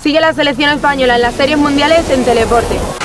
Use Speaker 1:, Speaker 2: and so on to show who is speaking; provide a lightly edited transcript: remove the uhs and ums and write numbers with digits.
Speaker 1: Sigue la selección española en las series mundiales en Teledeporte.